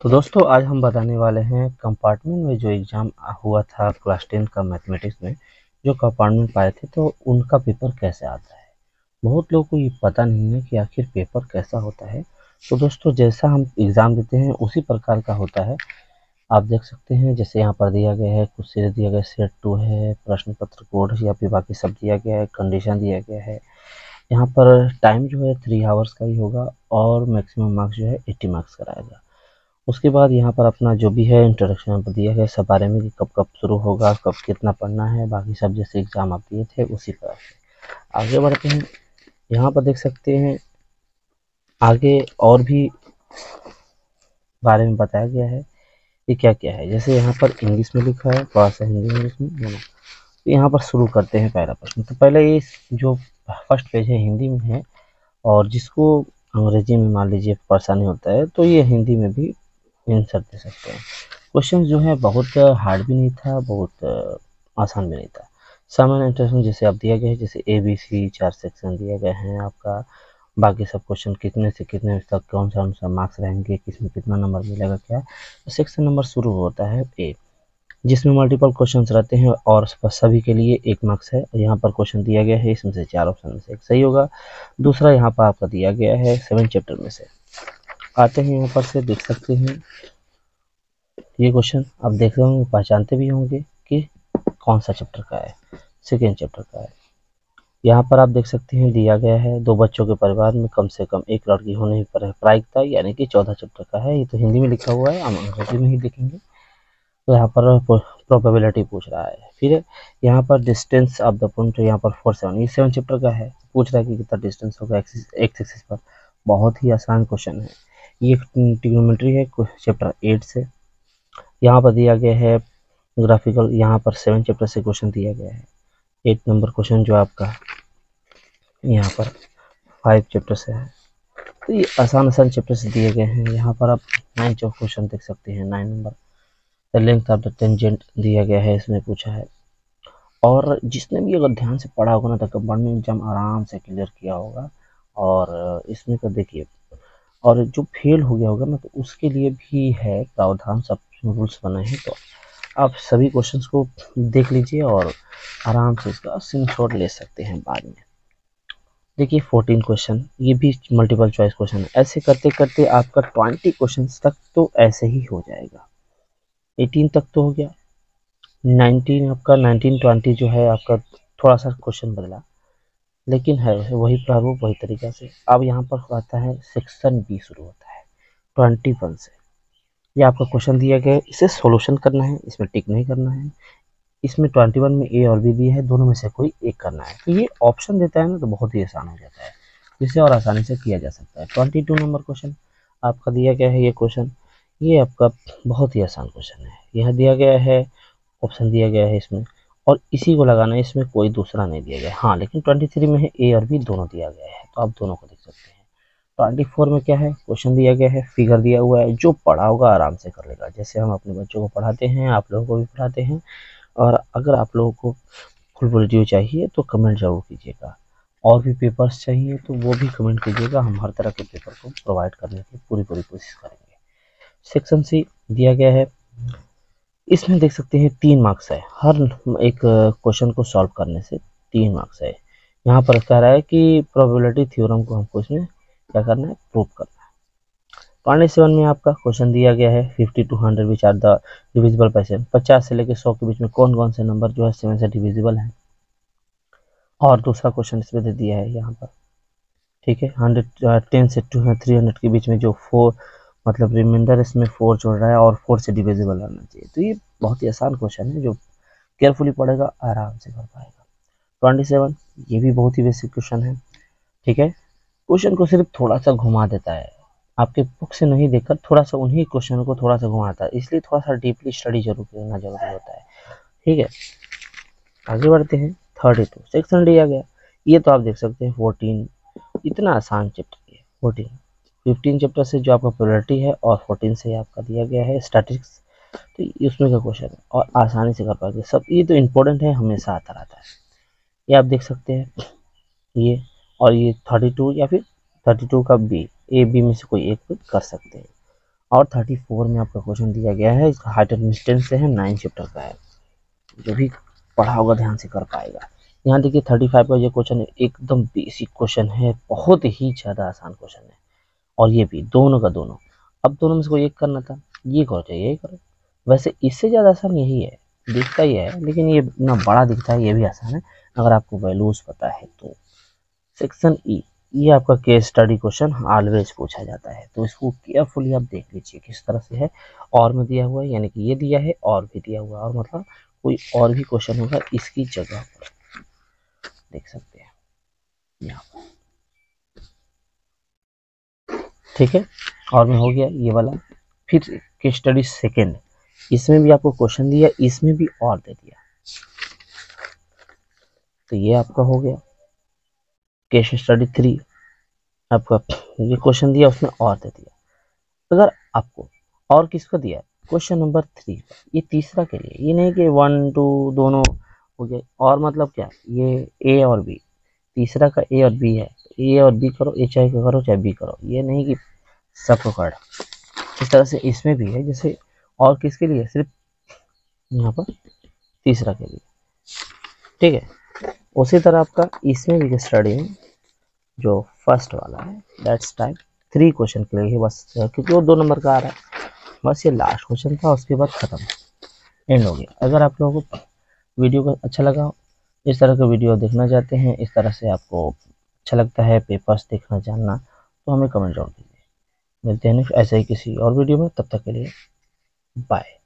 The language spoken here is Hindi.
तो दोस्तों आज हम बताने वाले हैं कंपार्टमेंट में जो एग्ज़ाम हुआ था क्लास 10 का मैथमेटिक्स में जो कंपार्टमेंट पाए थे तो उनका पेपर कैसे आता है। बहुत लोगों को ये पता नहीं है कि आखिर पेपर कैसा होता है। तो दोस्तों जैसा हम एग्ज़ाम देते हैं उसी प्रकार का होता है। आप देख सकते हैं जैसे यहाँ पर दिया गया है, कुछ सीरीज दिया गया है, सेट 2 है, प्रश्न पत्र कोड या फिर बाकी सब दिया गया है, कंडीशन दिया गया है। यहाँ पर टाइम जो है 3 आवर्स का ही होगा और मैक्सिमम मार्क्स जो है 80 मार्क्स का रहेगा। उसके बाद यहाँ पर अपना जो भी है इंट्रोडक्शन यहाँ पर दिया है सब बारे में कि कब कब शुरू होगा, कब कितना पढ़ना है, बाकी सब जैसे एग्ज़ाम आप दिए थे उसी तरह से आगे बढ़ते हैं। यहाँ पर देख सकते हैं आगे और भी बारे में बताया गया है कि क्या क्या है। जैसे यहाँ पर इंग्लिश में लिखा है, थोड़ा सा हिंदी इंग्लिश में दोनों। तो यहाँ पर शुरू करते हैं पहला प्रश्न। तो पहले ये जो फर्स्ट पेज है हिंदी में है और जिसको अंग्रेजी में मान लीजिए परेशानी होता है तो ये हिंदी में भी आंसर दे सकते हैं। क्वेश्चन जो है बहुत हार्ड भी नहीं था, बहुत आसान भी नहीं था। सामान्य इंट्रोडक्शन जैसे आप दिया गया है, जैसे ABC 4 सेक्शन दिए गए हैं आपका। बाकी सब क्वेश्चन कितने से कितने तक कौन सा मार्क्स रहेंगे, किसमें कितना नंबर मिलेगा क्या। तो सेक्शन नंबर शुरू होता है ए, जिसमें मल्टीपल क्वेश्चंस रहते हैं और सभी के लिए 1 मार्क्स है। यहाँ पर क्वेश्चन दिया गया है, इसमें से 4 ऑप्शन में से एक सही होगा। दूसरा यहाँ पर आपका दिया गया है 7 चैप्टर में से। आते हैं यहाँ पर से देख सकते हैं ये क्वेश्चन आप देख रहे होंगे, पहचानते भी होंगे कि कौन सा चैप्टर का है, सेकेंड चैप्टर का है। यहाँ पर आप देख सकते हैं दिया गया है 2 बच्चों के परिवार में कम से कम 1 लड़की होने पर प्रायिकता, यानी कि 14 चैप्टर का है। ये तो हिंदी में लिखा हुआ है, हम अंग्रेजी में ही देखेंगे। तो यहाँ पर प्रोबेबिलिटी पूछ रहा है। फिर यहाँ पर डिस्टेंस ऑफ द पॉइंट, यहाँ पर 4 7, ये 7 चैप्टर का है। पूछ रहा है कि कितना डिस्टेंस होगा एक्सिस एक्सिस पर। बहुत ही आसान क्वेश्चन है ये। ट्रिग्नोमेट्री है चैप्टर 8 से। यहाँ पर दिया गया है ग्राफिकल, यहाँ पर 7 चैप्टर से क्वेश्चन दिया गया है। 8 नंबर क्वेश्चन जो आपका यहाँ पर 5 चैप्टर से है। तो ये आसान चैप्टर से दिए गए हैं। यहाँ पर आप 9 क्वेश्चन देख सकते हैं। 9 number the length of the tangent दिया गया है, इसमें पूछा है। और जिसने भी अगर ध्यान से पढ़ा होगा ना तो कंपार्टमेंट एग्जाम आराम से क्लियर किया होगा। और इसमें का देखिए, और जो फेल हो गया होगा ना तो उसके लिए भी है प्रावधान, सब रूल्स बने हैं। तो आप सभी क्वेश्चंस को देख लीजिए और आराम से इसका स्क्रीनशॉट ले सकते हैं बाद में। देखिए 14 क्वेश्चन, ये भी मल्टीपल चॉइस क्वेश्चन है। ऐसे करते करते आपका 20 क्वेश्चन तक तो ऐसे ही हो जाएगा। 18 तक तो हो गया। 19 आपका 19 20 जो है आपका थोड़ा सा क्वेश्चन बदला, लेकिन है वही प्रारूप वही तरीका से। अब यहाँ पर आता है सेक्शन बी शुरू होता है 21 से। ये आपका क्वेश्चन दिया गया है, इसे सॉल्यूशन करना है, इसमें टिक नहीं करना है। इसमें 21 में ए और बी दिया है, दोनों में से कोई एक करना है। तो ये ऑप्शन देता है ना तो बहुत ही आसान हो जाता है, जिसे और आसानी से किया जा सकता है। 22 नंबर क्वेश्चन आपका दिया गया है। ये क्वेश्चन ये आपका बहुत ही आसान क्वेश्चन है। यह दिया गया है, ऑप्शन दिया गया है इसमें और इसी को लगाना है, इसमें कोई दूसरा नहीं दिया गया। हाँ लेकिन 23 में है ए और बी दोनों दिया गया है, तो आप दोनों को देख सकते हैं। 24 में क्या है, क्वेश्चन दिया गया है, फिगर दिया हुआ है। जो पढ़ा होगा आराम से कर लेगा, जैसे हम अपने बच्चों को पढ़ाते हैं आप लोगों को भी पढ़ाते हैं। और अगर आप लोगों को फुल वीडियो चाहिए तो कमेंट जरूर कीजिएगा, और भी पेपर्स चाहिए तो वो भी कमेंट कीजिएगा। हम हर तरह के पेपर को प्रोवाइड करने की पूरी कोशिश करेंगे। सेक्शन सी दिया गया है, इसमें देख सकते हैं 3 मार्क्स है। हर एक क्वेश्चन को सॉल्व करने से 3 मार्क्स है। यहाँ पर कह रहा है कि प्रोबेबिलिटी थ्योरम को हमको इसमें क्या करना है, प्रूव करना है। 27 में आपका क्वेश्चन दिया गया है 50 to 100 which are the divisible by 7। 50 से लेकर 100 के बीच में कौन कौन से नंबर जो है 7 से डिविजिबल है। और दूसरा क्वेश्चन इसमें दे दिया है यहाँ पर, ठीक है। 110 से 300 के बीच में जो 4 मतलब रिमाइंडर इसमें 4 जोड़ रहा है और 4 से डिविजिबल रहना चाहिए। तो ये बहुत ही आसान क्वेश्चन है, जो केयरफुली पढ़ेगा आराम से कर पाएगा। 27 ये भी बहुत ही बेसिक क्वेश्चन है, ठीक है। क्वेश्चन को सिर्फ थोड़ा सा घुमा देता है, आपके बुक से नहीं देखकर थोड़ा सा उन्हीं क्वेश्चन को थोड़ा सा घुमाता है, इसलिए थोड़ा सा डीपली स्टडी जरूर करना जरूरी होता है, ठीक है। आगे बढ़ते हैं। 32 सेक्शन दिया गया, ये तो आप देख सकते हैं 14, इतना आसान चैप्टर है 14। 15 चैप्टर से जो आपका प्रोबेबिलिटी है और 14 से आपका दिया गया है स्टैटिस्टिक्स, तो उसमें का क्वेश्चन है और आसानी से कर पाएंगे सब। ये तो इम्पोर्टेंट है, हमेशा आता रहता है। ये आप देख सकते हैं ये, और ये 32 या फिर 32 का बी, ए बी में से कोई एक कर सकते हैं। और 34 में आपका क्वेश्चन दिया गया है, हाइट एंड डिस्टेंस से है, 9 चैप्टर का है, जो भी पढ़ा होगा ध्यान से कर पाएगा। यहाँ देखिए 35 का ये क्वेश्चन एकदम बेसिक क्वेश्चन है, बहुत ही ज़्यादा आसान क्वेश्चन है, और ये भी दोनों का दोनों। अब दोनों में से कोई एक करना था, ये करो चाहे ये करो। वैसे इससे ज़्यादा आसान यही है, दिखता ही है, लेकिन ये इतना बड़ा दिखता है, ये भी आसान है अगर आपको वैल्यूज पता है तो। सेक्शन ई, ये आपका केस स्टडी क्वेश्चन ऑलवेज पूछा जाता है, तो इसको केयरफुली आप देख लीजिए किस तरह से है। और में दिया हुआ है, यानी कि ये दिया है और भी दिया हुआ है, और मतलब कोई और भी क्वेश्चन होगा इसकी जगह पर, देख सकते हैं यहाँ पर, ठीक है। और में हो गया ये वाला। फिर केस स्टडी सेकेंड, इसमें भी आपको क्वेश्चन दिया, इसमें भी और दे दिया, तो ये आपका हो गया। केस स्टडी 3, आपका ये क्वेश्चन दिया, उसमें और दे दिया। अगर आपको और किसको दिया है, क्वेश्चन नंबर 3, ये तीसरा के लिए, ये नहीं कि 1 2 दोनों हो गए, और मतलब क्या, ये ए और बी, तीसरा का ए और बी है, ए और बी करो, ए चाहे करो चाहे बी करो, ये नहीं कि सबको कर। इस तरह से इसमें भी है, जैसे और किसके लिए, सिर्फ यहाँ पर तीसरा के लिए, ठीक है। उसी तरह आपका इसमें भी स्टडी है, जो फर्स्ट वाला है, दैट्स टाइप 3 क्वेश्चन के लिए ही बस, क्योंकि वो 2 नंबर का आ रहा है, बस ये लास्ट क्वेश्चन था, उसके बाद खत्म, एंड हो गया। अगर आप लोगों को वीडियो का अच्छा लगा हो, इस तरह का वीडियो देखना चाहते हैं, इस तरह से आपको अच्छा लगता है पेपर्स देखना जानना, तो हमें कमेंट जरूर कीजिए। मिलते हैं नेक्स्ट ऐसे ही किसी और वीडियो में, तब तक के लिए बाय।